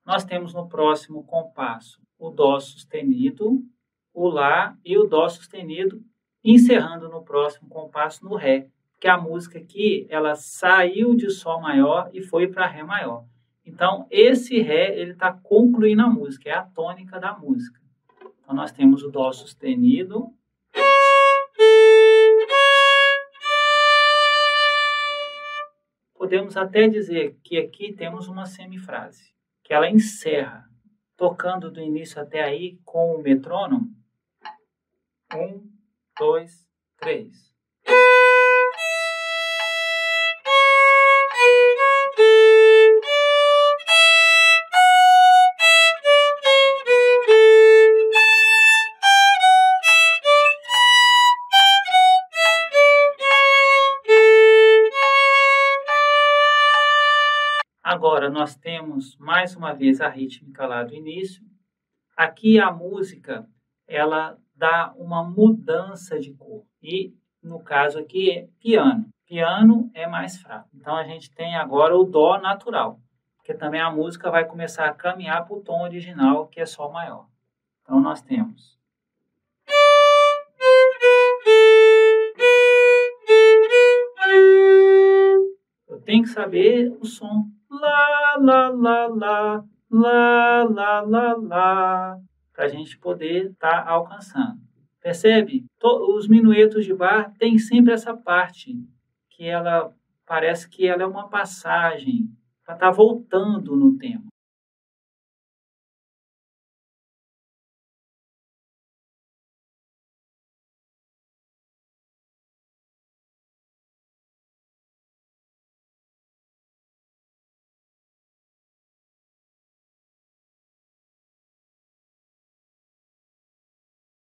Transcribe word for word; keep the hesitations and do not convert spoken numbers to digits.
nós temos no próximo compasso o Dó sustenido, o Lá e o Dó sustenido, encerrando no próximo compasso no Ré, porque a música aqui ela saiu de Sol maior e foi para Ré maior. Então, esse Ré ele está concluindo a música, é a tônica da música. Então, nós temos o Dó sustenido, podemos até dizer que aqui temos uma semifrase, que ela encerra, tocando do início até aí com o metrônomo. Um, dois, três. Agora, nós temos mais uma vez a rítmica lá do início. Aqui a música, ela dá uma mudança de cor. E, no caso aqui, é piano. Piano é mais fraco. Então, a gente tem agora o Dó natural. Porque também a música vai começar a caminhar para o tom original, que é Sol maior. Então, nós temos... Eu tenho que saber o som. Lá, lá, lá, lá, lá, lá, lá, lá, para a gente poder estar tá alcançando. Percebe? Os minuetos de Bach tem sempre essa parte, que ela parece que ela é uma passagem, para estar tá voltando no tema.